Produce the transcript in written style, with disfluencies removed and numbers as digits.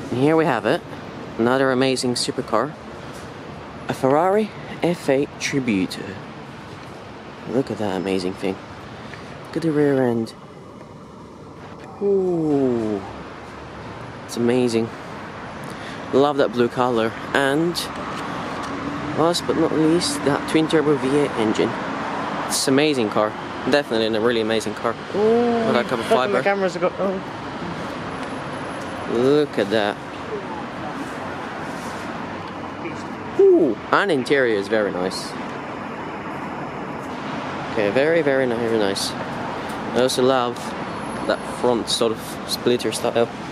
And here we have it, another amazing supercar, a Ferrari F8 Tributo. Look at that amazing thing. Look at the rear end. Ooh, it's amazing. Love that blue color, and last but not least, that twin turbo V8 engine. It's an amazing car, definitely a really amazing car. Oh, that carbon fiber. The cameras have got. Oh. Look at that. Ooh, and interior is very nice. Okay, very nice. I also love that front sort of splitter style.